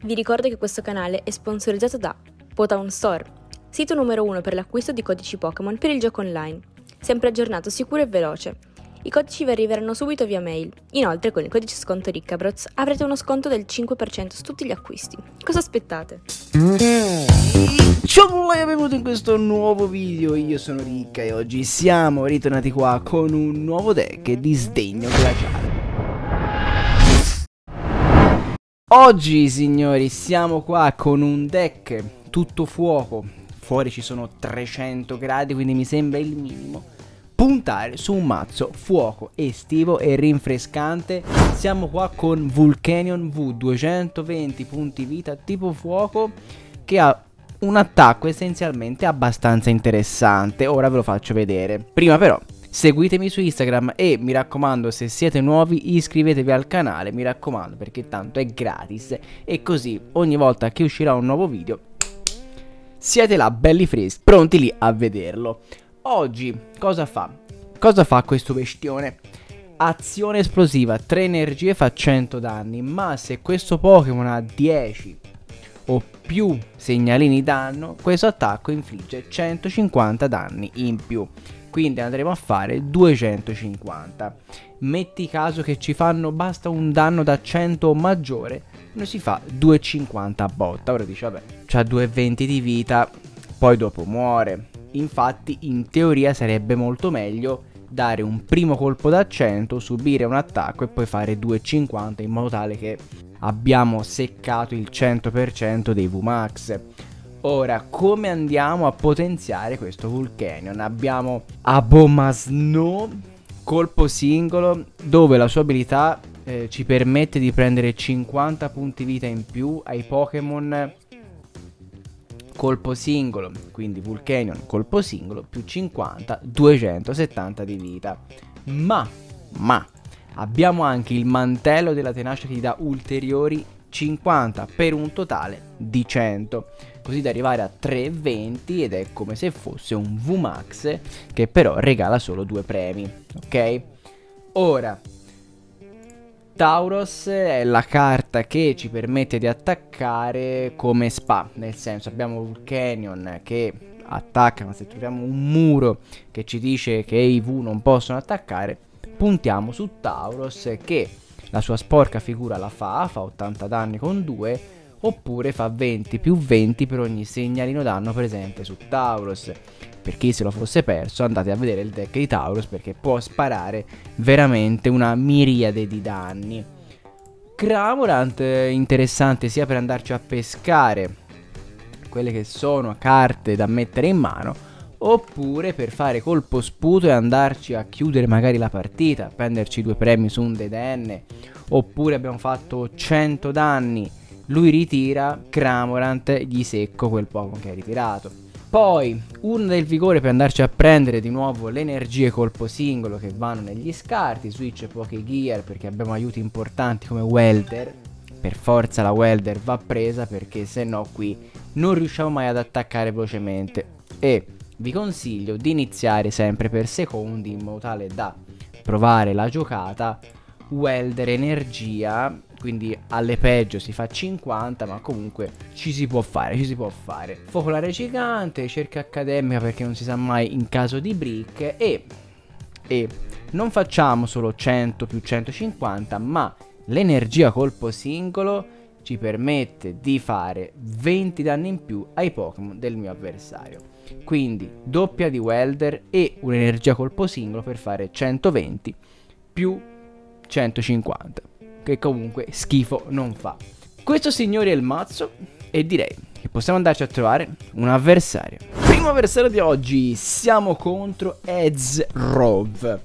Vi ricordo che questo canale è sponsorizzato da Potown Store, sito numero 1 per l'acquisto di codici Pokémon per il gioco online, sempre aggiornato, sicuro e veloce. I codici vi arriveranno subito via mail. Inoltre, con il codice sconto Riccabroz avrete uno sconto del 5% su tutti gli acquisti. Cosa aspettate? Ciao e benvenuti in questo nuovo video, io sono Ricca e oggi siamo ritornati qua con un nuovo deck di Sdegno Glaciale. Oggi signori siamo qua con un deck tutto fuoco, fuori ci sono 300 gradi quindi mi sembra il minimo. Puntare su un mazzo fuoco estivo e rinfrescante. Siamo qua con Volcanion V, 220 punti vita tipo fuoco, che ha un attacco essenzialmente abbastanza interessante. Ora ve lo faccio vedere. Prima però seguitemi su Instagram e mi raccomando, se siete nuovi iscrivetevi al canale, mi raccomando, perché tanto è gratis e così ogni volta che uscirà un nuovo video siete là belli freschi, pronti lì a vederlo. Oggi cosa fa? Cosa fa questo bestione? Azione esplosiva, 3 energie fa 100 danni, ma se questo Pokémon ha 10 o più segnalini danno, questo attacco infligge 150 danni in più. Quindi andremo a fare 250. Metti caso che ci fanno basta un danno da 100 o maggiore, noi si fa 250 a botta. Ora dice vabbè, c'ha 220 di vita, poi dopo muore. Infatti in teoria sarebbe molto meglio dare un primo colpo da 100, subire un attacco e poi fare 250 in modo tale che abbiamo seccato il 100% dei VMAX. Ora, come andiamo a potenziare questo Volcanion? Abbiamo Abomasnow, colpo singolo, dove la sua abilità ci permette di prendere 50 punti vita in più ai Pokémon colpo singolo, quindi Volcanion colpo singolo più 50, 270 di vita. Ma abbiamo anche il mantello della tenacia che gli dà ulteriori 50 per un totale di 100, così da arrivare a 320 ed è come se fosse un VMAX che però regala solo 2 premi, ok? Ora Tauros è la carta che ci permette di attaccare come spa, nel senso abbiamo Volcanion che attacca, ma se troviamo un muro che ci dice che i V non possono attaccare, puntiamo su Tauros che la sua sporca figura la fa 80 danni con 2, oppure fa 20 più 20 per ogni segnalino danno presente su Tauros. Per chi se lo fosse perso, andate a vedere il deck di Tauros perché può sparare veramente una miriade di danni. Cramorant interessante sia per andarci a pescare quelle che sono carte da mettere in mano, oppure per fare colpo sputo e andarci a chiudere magari la partita, prenderci 2 premi su un Dedenne, oppure abbiamo fatto 100 danni, lui ritira, Cramorant gli secco quel Pokémon che ha ritirato. Poi un del vigore per andarci a prendere di nuovo le energie colpo singolo che vanno negli scarti, switch Pokégear perché abbiamo aiuti importanti come Welder. Per forza la Welder va presa perché se no qui non riusciamo mai ad attaccare velocemente. E vi consiglio di iniziare sempre per secondi in modo tale da provare la giocata Welder energia, quindi alle peggio si fa 50 ma comunque ci si può fare, Focolare gigante, cerca accademica perché non si sa mai in caso di brick e non facciamo solo 100 più 150 ma l'energia colpo singolo ci permette di fare 20 danni in più ai Pokémon del mio avversario. Quindi doppia di Welder e un'energia colpo singolo per fare 120 più 150, che comunque schifo non fa. Questo signori è il mazzo e direi che possiamo andarci a trovare un avversario. Primo avversario di oggi, siamo contro Ezrov.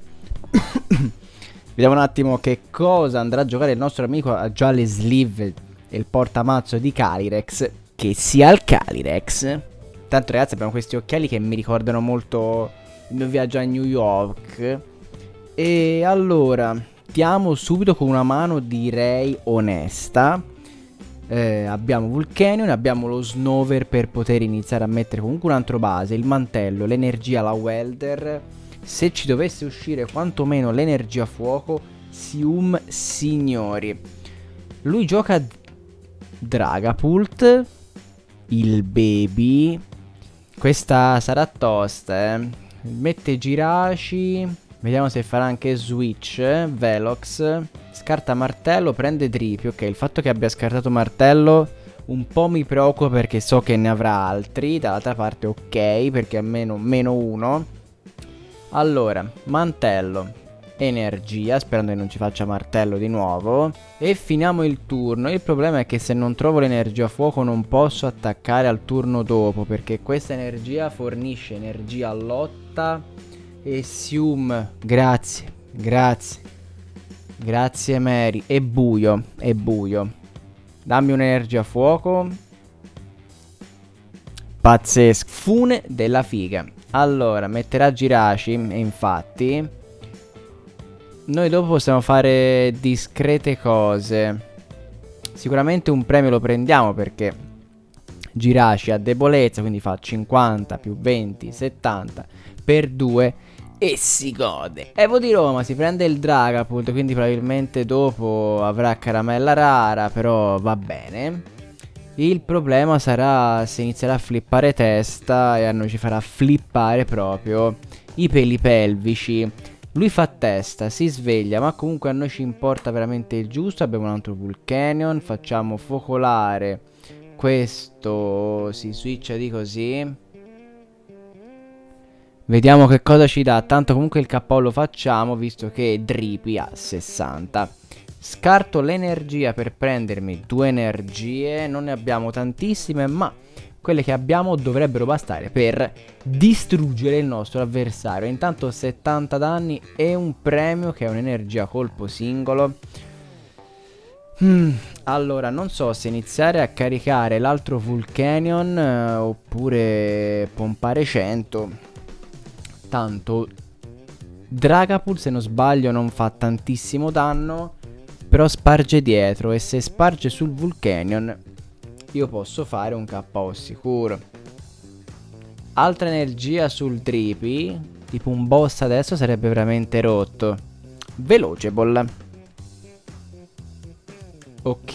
Vediamo un attimo che cosa andrà a giocare il nostro amico. Ha già le sleeve e il portamazzo di Calyrex, che sia il Calyrex. Tanto ragazzi abbiamo questi occhiali che mi ricordano molto il mio viaggio a New York. E allora partiamo subito con una mano direi onesta. Abbiamo Volcanion, abbiamo lo Snover per poter iniziare a mettere comunque un altro base, il mantello, l'energia, la Welder. Se ci dovesse uscire quantomeno l'energia fuoco, Sium signori. Lui gioca Dragapult, il baby. Questa sarà tosta, Mette Giraci. Vediamo se farà anche switch. Velox. Scarta martello, prende Dripi. Ok, il fatto che abbia scartato martello un po' mi preoccupa perché so che ne avrà altri. Dall'altra parte ok, perché almeno -1. Allora, mantello, energia, sperando che non ci faccia martello di nuovo. E finiamo il turno. Il problema è che se non trovo l'energia a fuoco non posso attaccare al turno dopo, perché questa energia fornisce energia a lotta. E Sium, grazie, grazie, grazie Mary. È buio, è buio. Dammi un'energia a fuoco. Pazzesco. Fune della figa. Allora, metterà Giraci, e infatti noi dopo possiamo fare discrete cose. Sicuramente un premio lo prendiamo perché Giraci ha debolezza, quindi fa 50 più 20, 70 per 2 e si gode. Evo di Roma si prende il Dragapult, quindi probabilmente dopo avrà caramella rara, però va bene. Il problema sarà se inizierà a flippare testa e a noi ci farà flippare proprio i peli pelvici. Lui fa testa, si sveglia, ma comunque a noi ci importa veramente il giusto. Abbiamo un altro Vulcanion, facciamo focolare. Questo si switcha di così. Vediamo che cosa ci dà. Tanto comunque il KO lo facciamo, visto che Dripi ha 60. Scarto l'energia per prendermi 2 energie. Non ne abbiamo tantissime, ma quelle che abbiamo dovrebbero bastare per distruggere il nostro avversario. Intanto 70 danni e un premio che è un'energia a colpo singolo. Allora, non so se iniziare a caricare l'altro Vulcanion oppure pompare 100. Tanto Dragapult, se non sbaglio, non fa tantissimo danno, però sparge dietro, e se sparge sul Vulcanion io posso fare un KO sicuro. Altra energia sul Dripi, tipo un boss adesso sarebbe veramente rotto. Veloce bolla. Ok.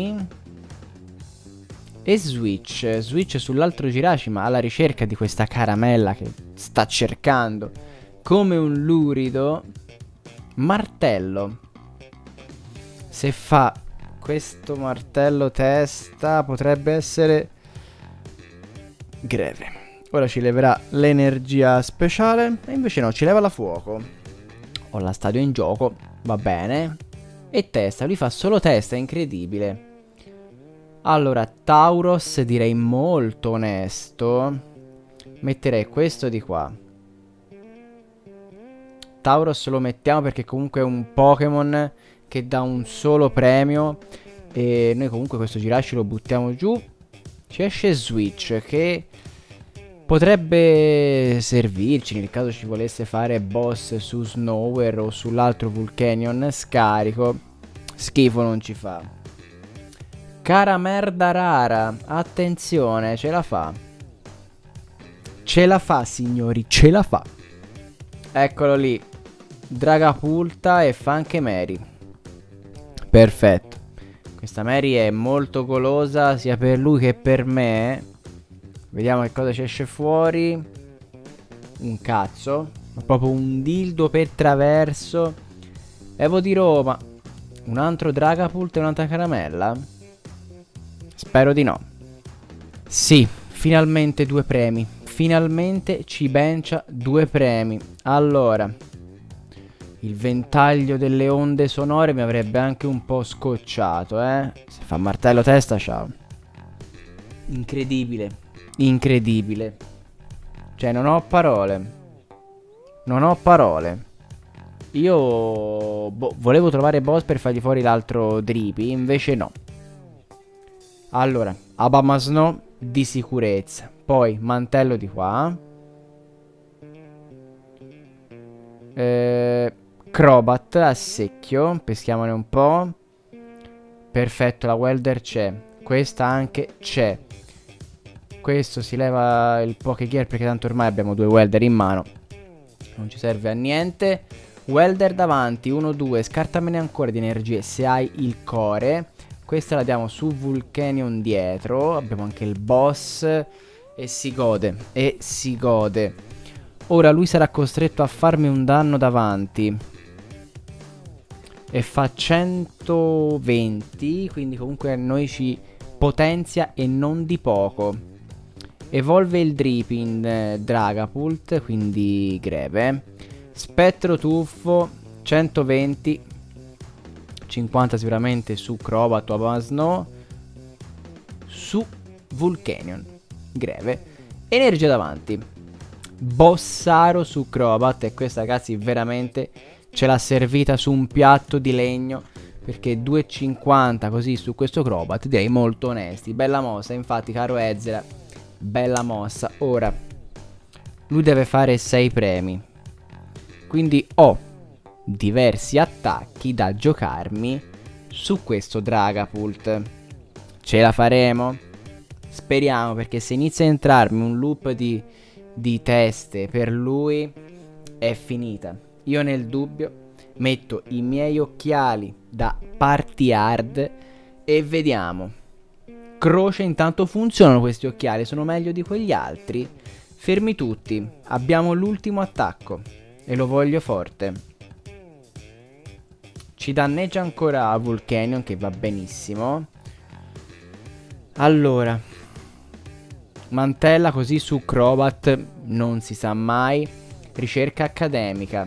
E switch. Switch sull'altro Giraci, ma alla ricerca di questa caramella che sta cercando come un lurido. Martello. Se fa questo martello testa potrebbe essere greve. Ora ci leverà l'energia speciale e invece no, ci leva la fuoco. Ho la stadio in gioco, va bene. E testa, lui fa solo testa, è incredibile. Allora, Tauros direi molto onesto. Metterei questo di qua. Tauros lo mettiamo perché comunque è un Pokémon che dà un solo premio. E noi comunque questo Giraci lo buttiamo giù. Ci esce Switch che potrebbe servirci nel caso ci volesse fare boss su Snower o sull'altro Vulcanion. Scarico. Schifo non ci fa. Caramerda rara. Attenzione, ce la fa. Ce la fa, signori, ce la fa. Eccolo lì. Dragapulta e fa anche Mary. Perfetto. Questa Mary è molto golosa sia per lui che per me. Vediamo che cosa ci esce fuori. Un cazzo. Ma proprio un dildo per traverso. Evo di Roma. Un altro Dragapult e un'altra caramella? Spero di no. Sì, finalmente 2 premi. Finalmente ci bencia 2 premi. Allora, il ventaglio delle onde sonore mi avrebbe anche un po' scocciato, Se fa martello testa, ciao. Incredibile. Incredibile. Cioè, non ho parole. Non ho parole. Io volevo trovare boss per fargli fuori l'altro Dripi, invece no. Allora, Abamasno di sicurezza. Poi mantello di qua. Crobat a secchio. Peschiamone un po'. Perfetto, la welder c'è. Questa anche c'è. Questo si leva il Pokégear perché tanto ormai abbiamo 2 welder in mano. Non ci serve a niente. Welder davanti, 1-2. Scartamene ancora di energie se hai il core. Questa la diamo su Vulcanion dietro. Abbiamo anche il boss. E si gode. E si gode. Ora lui sarà costretto a farmi un danno davanti. E fa 120. Quindi comunque a noi ci potenzia e non di poco. Evolve il Dripping Dragapult. Quindi greve. Spettro tuffo 120. 50 sicuramente su Crobat o Abasno. Su Vulcanion greve. Energia davanti. Bossaro su Crobat. E questa ragazzi veramente ce l'ha servita su un piatto di legno, perché 2,50 così su questo Crobat direi molto onesti. Bella mossa infatti caro Ezra. Bella mossa. Ora lui deve fare 6 premi, quindi ho diversi attacchi da giocarmi su questo Dragapult. Ce la faremo? Speriamo, perché se inizia a entrarmi un loop di teste per lui è finita. Io nel dubbio metto i miei occhiali da party hard e vediamo. Croce, intanto funzionano questi occhiali, sono meglio di quegli altri. Fermi tutti, abbiamo l'ultimo attacco e lo voglio forte. Ci danneggia ancora Vulcanion, che va benissimo. Allora, mantella così su Crobat, non si sa mai. Ricerca accademica.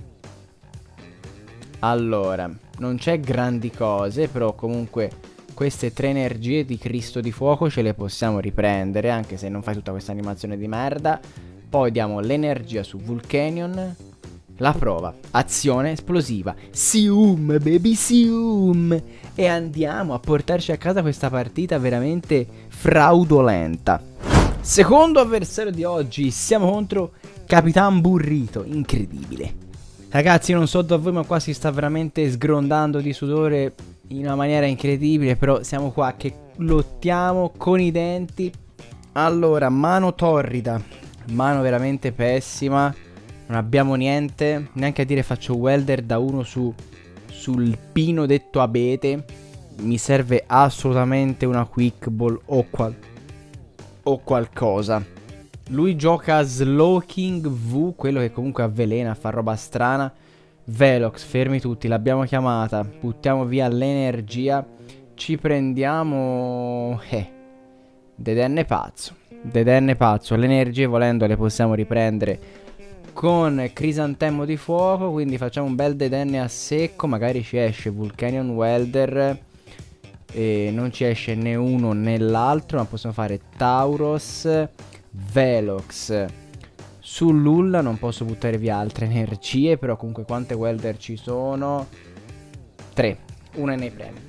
Allora, non c'è grandi cose, però comunque queste 3 energie di Cristo di Fuoco ce le possiamo riprendere, anche se non fai tutta questa animazione di merda. Poi diamo l'energia su Vulcanion. La prova, azione esplosiva, Sium baby Sium. E andiamo a portarci a casa questa partita veramente fraudolenta. Secondo avversario di oggi, siamo contro Capitan Burrito, incredibile. Ragazzi, non so da voi, ma qua si sta veramente sgrondando di sudore in una maniera incredibile. Però siamo qua che lottiamo con i denti. Allora, mano torrida, mano veramente pessima. Non abbiamo niente, neanche a dire faccio welder da 1 sul pino detto abete. Mi serve assolutamente una quick ball o qualcosa. Lui gioca Slowking V, quello che comunque avvelena, fa roba strana. Velox, fermi tutti, l'abbiamo chiamata. Buttiamo via l'energia. Ci prendiamo... Dedenne pazzo. Dedenne pazzo. Le energie volendo le possiamo riprendere con Crisantemo di Fuoco. Quindi facciamo un bel Dedenne a secco. Magari ci esce Vulcanion Welder. E non ci esce né uno né l'altro, ma possiamo fare Tauros, Velox. Su Lulla non posso buttare via altre energie, però comunque quante welder ci sono? 3, una nei premi.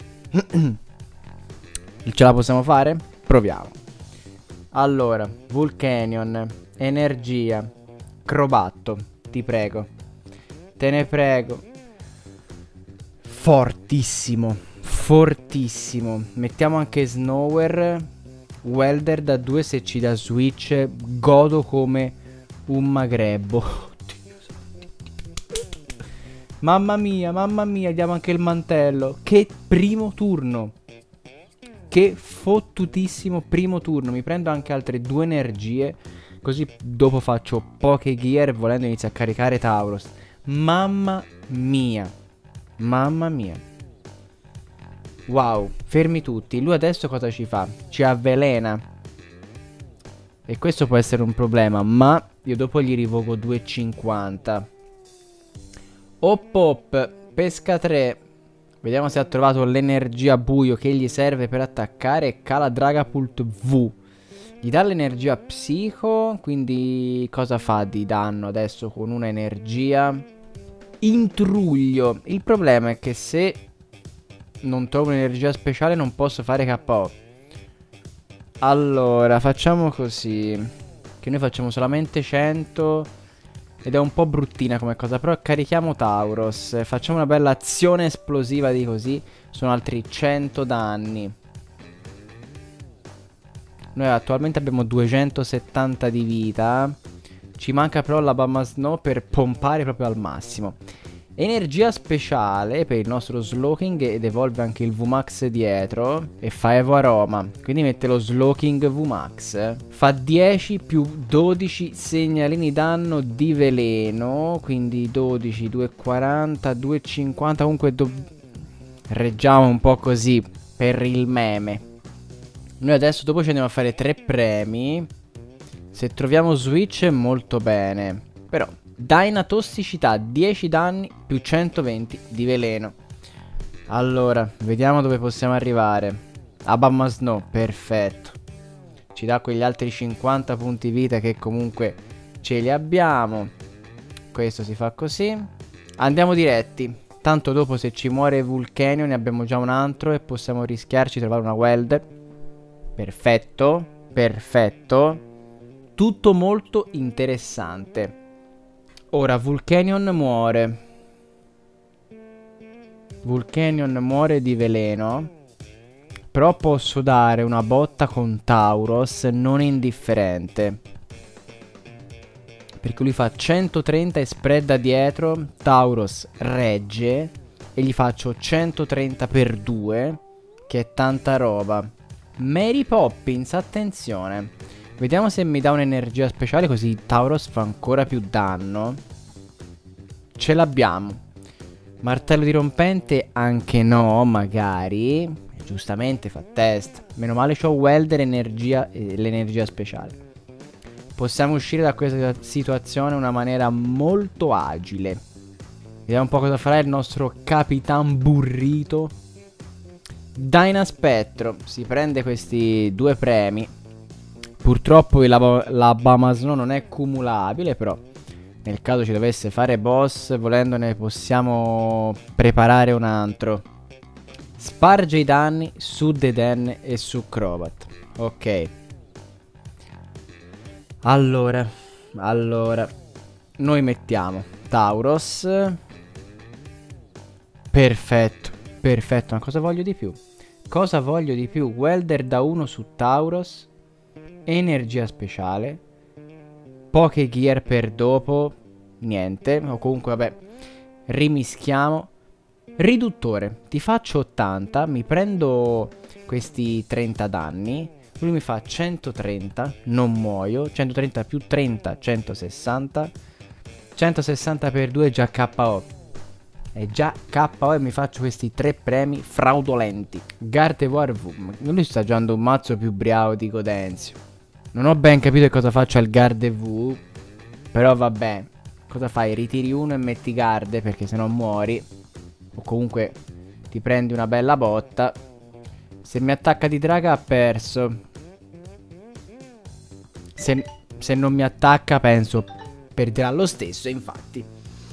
Ce la possiamo fare? Proviamo. Allora, Vulcanion, energia, Crobatto, ti prego. Te ne prego. Fortissimo, fortissimo. Mettiamo anche Snower. Welder da 2 se ci dà switch. Godo come un magrebbo. Mamma mia, diamo anche il mantello. Che primo turno. Che fottutissimo primo turno. Mi prendo anche altre 2 energie, così dopo faccio poche gear e volendo inizio a caricare Tauros. Mamma mia. Mamma mia. Wow, fermi tutti. Lui adesso cosa ci fa? Ci avvelena. E questo può essere un problema, ma io dopo gli rivoco 2,50. Pop, pesca 3. Vediamo se ha trovato l'energia buio che gli serve per attaccare. E cala Dragapult V. Gli dà l'energia psico. Quindi cosa fa di danno adesso con una energia? Intruglio. Il problema è che se non trovo un'energia speciale non posso fare KO. Allora, facciamo così. Che noi facciamo solamente 100. Ed è un po' bruttina come cosa. Però carichiamo Tauros. Facciamo una bella azione esplosiva di così. Sono altri 100 danni. Noi attualmente abbiamo 270 di vita. Ci manca però la Bama Snow per pompare proprio al massimo. Energia speciale per il nostro Slowking ed evolve anche il VMAX dietro e fa Evo Aroma, quindi mette lo Slowking VMAX. Fa 10 più 12 segnalini danno di veleno, quindi 12, 2,40, 2,50, comunque reggiamo un po' così per il meme. Noi adesso dopo ci andiamo a fare 3 premi. Se troviamo Switch molto bene, però Dyna tossicità 10 danni più 120 di veleno. Allora, vediamo dove possiamo arrivare. Abama Snow, perfetto. Ci dà quegli altri 50 punti vita che comunque ce li abbiamo. Questo si fa così. Andiamo diretti. Tanto dopo se ci muore Vulcanio ne abbiamo già un altro e possiamo rischiarci di trovare una Weld. Perfetto, perfetto. Tutto molto interessante. Ora Vulcanion muore. Vulcanion muore di veleno. Però posso dare una botta con Tauros non indifferente, perché lui fa 130 e spread da dietro. Tauros regge e gli faccio 130 per 2, che è tanta roba. Mary Poppins, attenzione. Vediamo se mi dà un'energia speciale così Tauros fa ancora più danno. Ce l'abbiamo. Martello dirompente anche no, magari. Giustamente fa test. Meno male c'ho Welder energia e l'energia speciale. Possiamo uscire da questa situazione in una maniera molto agile. Vediamo un po' cosa farà il nostro Capitan Burrito. Dyna Spettro. Si prende questi 2 premi. Purtroppo la Bamasno non è cumulabile, però nel caso ci dovesse fare boss, volendo ne possiamo preparare un altro. Sparge i danni su Deden e su Crobat. Ok. Allora, noi mettiamo Tauros. Perfetto, perfetto. Ma cosa voglio di più? Cosa voglio di più? Welder da 1 su Tauros. Energia speciale. Poche gear per dopo. Niente. O comunque vabbè, rimischiamo. Riduttore. Ti faccio 80. Mi prendo questi 30 danni. Lui mi fa 130. Non muoio. 130 più 30, 160. 160 per 2 è già KO. È già KO e mi faccio questi 3 premi fraudolenti. Gardevoir V. Lui sta giocando un mazzo più bravo di Godenzio. Non ho ben capito che cosa faccio al Gardevoir, però vabbè. Cosa fai? Ritiri uno e metti Garde, perché se no muori. O comunque ti prendi una bella botta. Se mi attacca di draga ha perso. Se non mi attacca penso perderà lo stesso, infatti.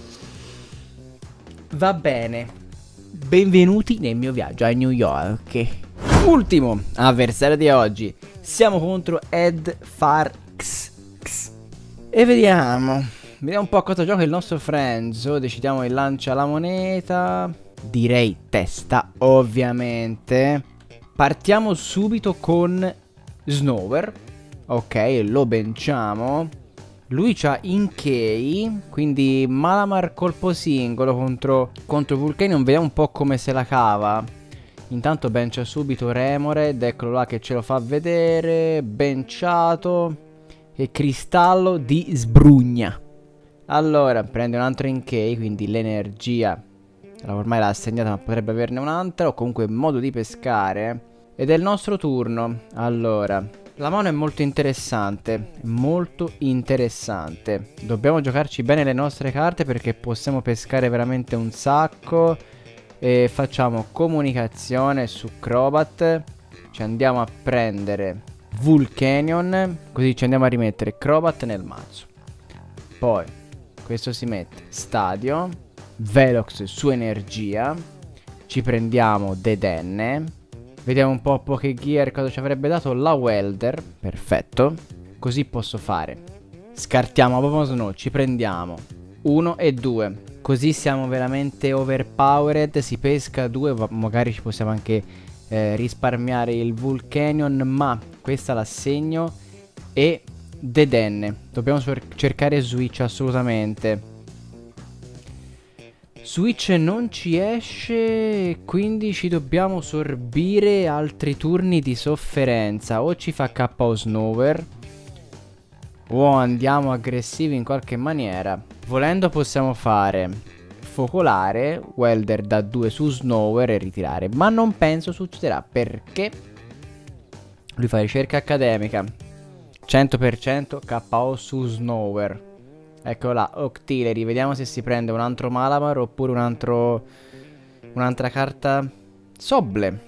Va bene. Benvenuti nel mio viaggio a New York. Ultimo avversario di oggi. Siamo contro Ed Farx. E vediamo un po' cosa gioca il nostro Frenzo. Decidiamo il lancia la moneta. Direi testa, ovviamente. Partiamo subito con Snower. Ok, lo benciamo. Lui c'ha Inkei, quindi Malamar colpo singolo contro Vulcanion. Vediamo un po' come se la cava. Intanto bencia subito Remored, eccolo là che ce lo fa vedere. Benciato. E Cristallo di Sbrugna. Allora, prende un altro Inkei, quindi l'energia ormai l'ha assegnata, ma potrebbe averne un'altra. O comunque modo di pescare. Ed è il nostro turno. Allora, la mano è molto interessante. Molto interessante. Dobbiamo giocarci bene le nostre carte, perché possiamo pescare veramente un sacco. E facciamo comunicazione su Crobat. Ci andiamo a prendere Vulcanion, così ci andiamo a rimettere Crobat nel mazzo. Poi questo si mette Stadio, Velox su energia. Ci prendiamo Dedenne. Vediamo un po' poche gear cosa ci avrebbe dato la Welder. Perfetto. Così posso fare. Scartiamo Abomo Snow. Ci prendiamo 1 e 2. Così siamo veramente overpowered. Si pesca 2. Magari ci possiamo anche risparmiare il Vulcanion. Ma questa l'assegno. E Dedenne. Dobbiamo cercare Switch assolutamente. Switch non ci esce, quindi ci dobbiamo sorbire altri turni di sofferenza. O ci fa KO Snover, o andiamo aggressivi in qualche maniera. Volendo possiamo fare focolare, Welder da 2 su Snover e ritirare. Ma non penso succederà, perché lui fa ricerca accademica, 100% KO su Snover. Ecco là, Octillery. Vediamo se si prende un altro Malamar oppure un'altra carta Sobble.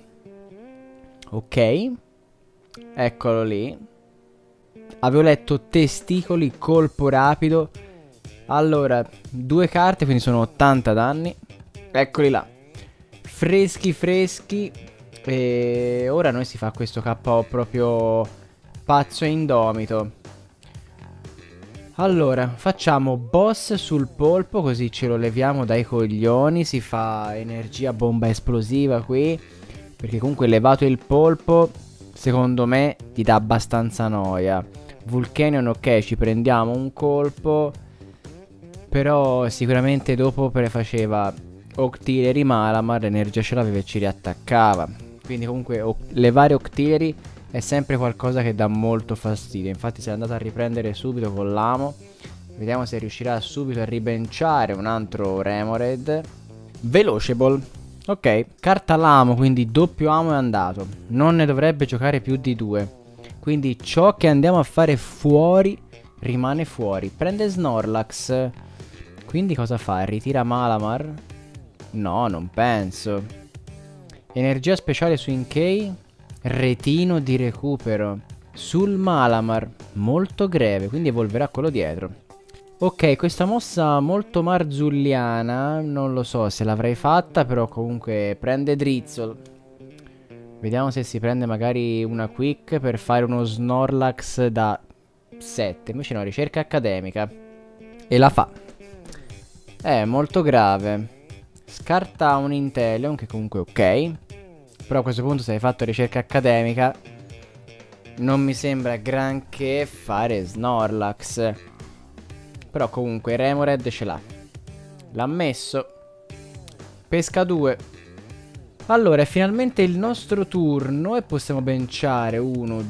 Ok, eccolo lì. Avevo letto testicoli, colpo rapido. Allora, 2 carte, quindi sono 80 danni. Eccoli là, freschi freschi. E ora noi si fa questo KO proprio pazzo e indomito. Allora, facciamo boss sul polpo, così ce lo leviamo dai coglioni. Si fa energia bomba esplosiva qui, perché comunque levato il polpo, secondo me, ti dà abbastanza noia. Vulcanion, ok, ci prendiamo un colpo, però sicuramente dopo prefaceva Octillery Malamar, l'energia ce l'aveva e ci riattaccava. Quindi comunque levare Octillery è sempre qualcosa che dà molto fastidio. Infatti si è andato a riprendere subito con l'amo. Vediamo se riuscirà subito a ribenciare un altro Remoraid. Veloceable. Ok, carta l'amo, quindi doppio amo è andato. Non ne dovrebbe giocare più di 2. Quindi ciò che andiamo a fare fuori rimane fuori. Prende Snorlax. Quindi cosa fa? Ritira Malamar? No, non penso. Energia speciale su Inkay. Retino di recupero sul Malamar, molto greve, quindi evolverà quello dietro. Ok, questa mossa molto marzulliana, non lo so se l'avrei fatta, però comunque prende Drizzle. Vediamo se si prende magari una Quick per fare uno Snorlax da 7. Invece no, ricerca accademica. E la fa. Molto grave. Scarta un Inteleon, che comunque ok. Però a questo punto se hai fatto ricerca accademica non mi sembra granché fare Snorlax. Però comunque Remoraid ce l'ha. L'ha messo. Pesca 2. Allora è finalmente il nostro turno e possiamo benciare 1,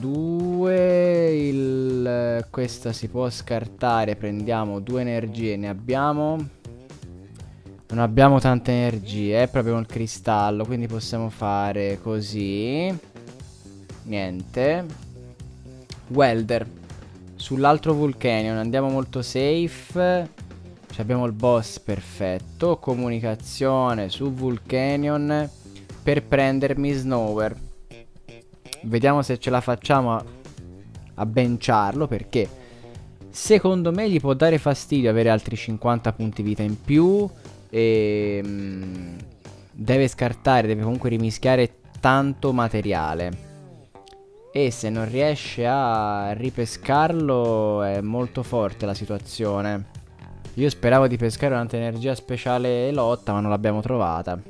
2. Questa si può scartare. Prendiamo 2 energie. Ne abbiamo... Non abbiamo tante energie, è proprio il cristallo, quindi possiamo fare così. Niente. Welder. Sull'altro Vulcanion andiamo molto safe. Abbiamo il boss, perfetto. Comunicazione su Vulcanion per prendermi Snover. Vediamo se ce la facciamo a benciarlo, perché secondo me gli può dare fastidio avere altri 50 punti vita in più. E deve scartare, deve comunque rimischiare tanto materiale. E se non riesce a ripescarlo è molto forte la situazione. Io speravo di pescare un'antenergia speciale lotta, ma non l'abbiamo trovata.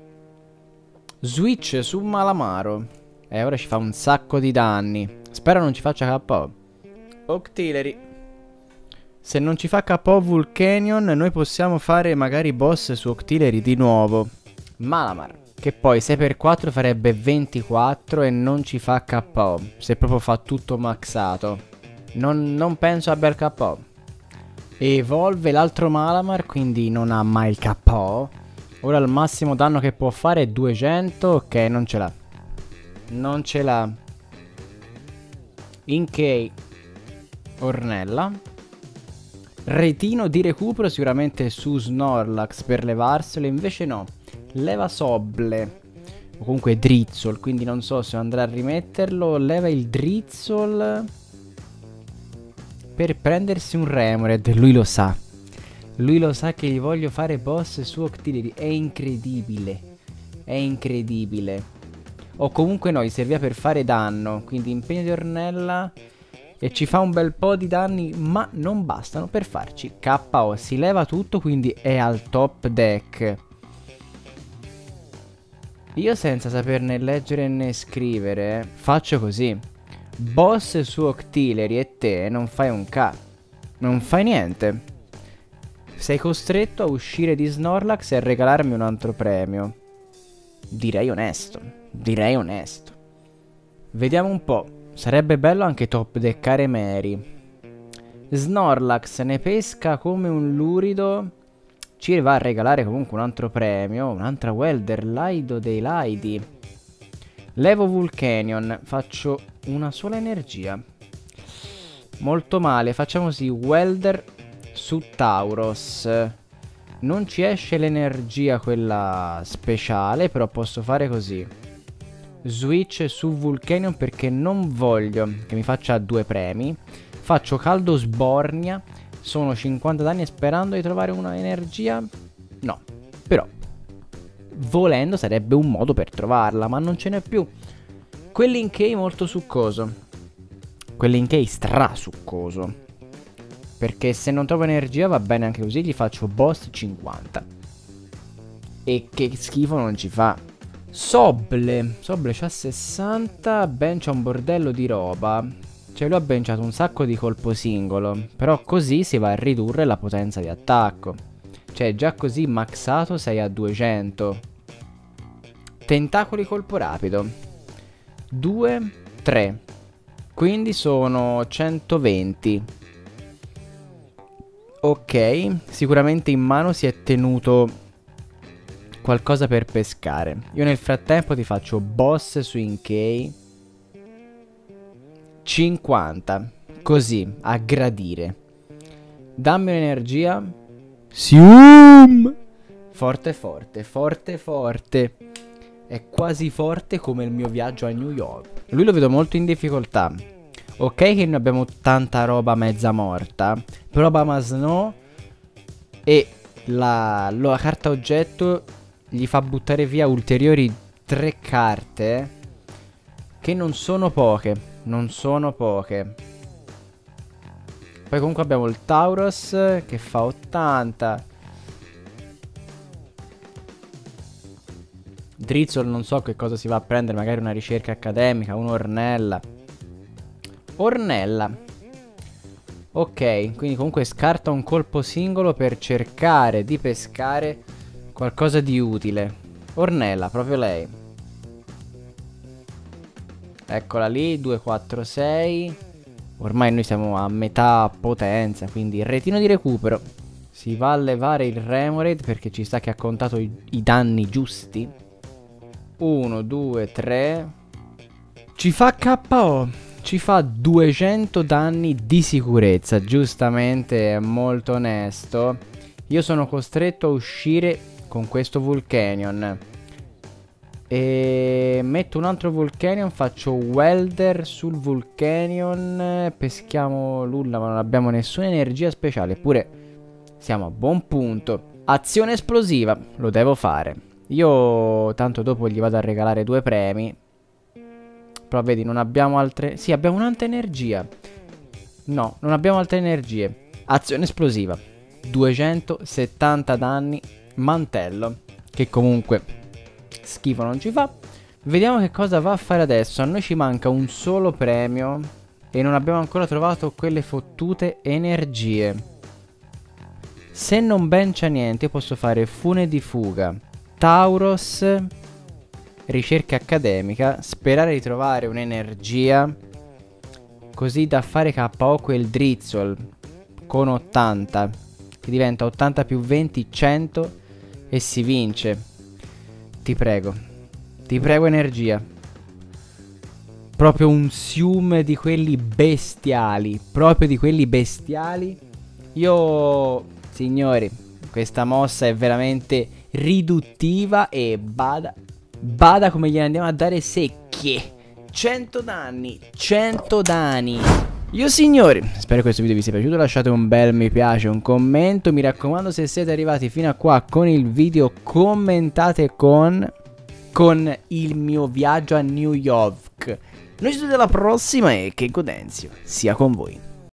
Switch su Malamaro. E ora ci fa un sacco di danni. Spero non ci faccia KO. Octillery. Se non ci fa KO Vulcanion, noi possiamo fare magari boss su Octillery di nuovo. Malamar, che poi 6x4 farebbe 24 e non ci fa KO. Se proprio fa tutto maxato. Non penso abbia il KO. Evolve l'altro Malamar, quindi non ha mai il KO. Ora il massimo danno che può fare è 200. Ok, non ce l'ha. Non ce l'ha. Inkay. Ornella. Retino di recupero sicuramente su Snorlax per levarselo, invece no. Leva Sobble. O comunque Drizzle, quindi non so se andrà a rimetterlo. Leva il Drizzle per prendersi un Remoraid. Lui lo sa. Lui lo sa che gli voglio fare boss su Octillery. È incredibile. È incredibile. O comunque no, gli serviva per fare danno. Quindi impegno di Ornella. E ci fa un bel po' di danni, ma non bastano per farci KO. Si leva tutto, quindi è al top deck. Io senza saperne leggere né scrivere faccio così. Boss su Octillery e te non fai un K. Non fai niente. sei costretto a uscire di Snorlax e a regalarmi un altro premio. Direi onesto. Direi onesto. Vediamo un po'. Sarebbe bello anche top deckare Mary. Snorlax ne pesca come un lurido. Ci va a regalare comunque un altro premio. Un'altra Welder. Laido dei Laidi. Levo Vulcanion. Faccio una sola energia. Molto male. Facciamo sì. Welder su Tauros. Non ci esce l'energia quella speciale. Però posso fare così. Switch su Vulcanion perché non voglio che mi faccia 2 premi. Faccio Caldo Sbornia. Sono 50 danni sperando di trovare una energia. No, però volendo sarebbe un modo per trovarla, ma non ce n'è più. Quell'Inkei molto succoso. Quell'Inkei stra succoso. Perché se non trovo energia va bene anche così. Gli faccio boss 50. E che schifo non ci fa. Soble c'ha 60. Ben c'ha un bordello di roba. Cioè lui ha benciato un sacco di colpo singolo. Però così si va a ridurre la potenza di attacco. Cioè già così maxato sei a 200. Tentacoli colpo rapido 2, 3. Quindi sono 120. Ok. Sicuramente in mano si è tenuto qualcosa per pescare. Io nel frattempo ti faccio boss su Inkei 50. Così, a gradire. Dammi un'energia. Sium! Forte forte, forte forte. È quasi forte come il mio viaggio a New York. Lui lo vedo molto in difficoltà. Ok che noi abbiamo tanta roba mezza morta. Però Bama Snow e la carta oggetto gli fa buttare via ulteriori 3 carte. Che non sono poche. Non sono poche. Poi comunque abbiamo il Tauros che fa 80. Drizzle non so che cosa si va a prendere. Magari una ricerca accademica. Un Ornella. Ornella. Ok. Quindi comunque scarta un colpo singolo per cercare di pescare qualcosa di utile. Ornella, proprio lei. Eccola lì, 2, 4, 6. Ormai noi siamo a metà potenza, quindi il retino di recupero. Si va a levare il Remoraid perché ci sta che ha contato i danni giusti. 1, 2, 3. Ci fa KO. Ci fa 200 danni di sicurezza. Giustamente, è molto onesto. Io sono costretto a uscire con questo Vulcanion. E metto un altro Vulcanion. Faccio Welder sul Vulcanion. Peschiamo Lulla, ma non abbiamo nessuna energia speciale. Eppure siamo a buon punto. Azione esplosiva. Lo devo fare. Io tanto dopo gli vado a regalare 2 premi. Però vedi, non abbiamo altre. Sì, abbiamo un'altra energia. No, non abbiamo altre energie. Azione esplosiva. 270 danni. Mantello. Che comunque schifo non ci fa. Vediamo che cosa va a fare adesso. A noi ci manca un solo premio e non abbiamo ancora trovato quelle fottute energie. Se non bencia niente, io posso fare Fune di fuga, Tauros, ricerca accademica, sperare di trovare un'energia così da fare KO quel Drizzle con 80, che diventa 80 più 20, 100 e si vince. Ti prego energia. Proprio un siume di quelli bestiali. Proprio di quelli bestiali. Io, signori, questa mossa è veramente riduttiva. E bada come gliene andiamo a dare secchie. 100 danni. 100 danni. Io signori, spero che questo video vi sia piaciuto. Lasciate un bel mi piace, un commento. Mi raccomando, se siete arrivati fino a qua con il video, commentate con il mio viaggio a New York. Noi ci vediamo alla prossima e che Godenzio sia con voi.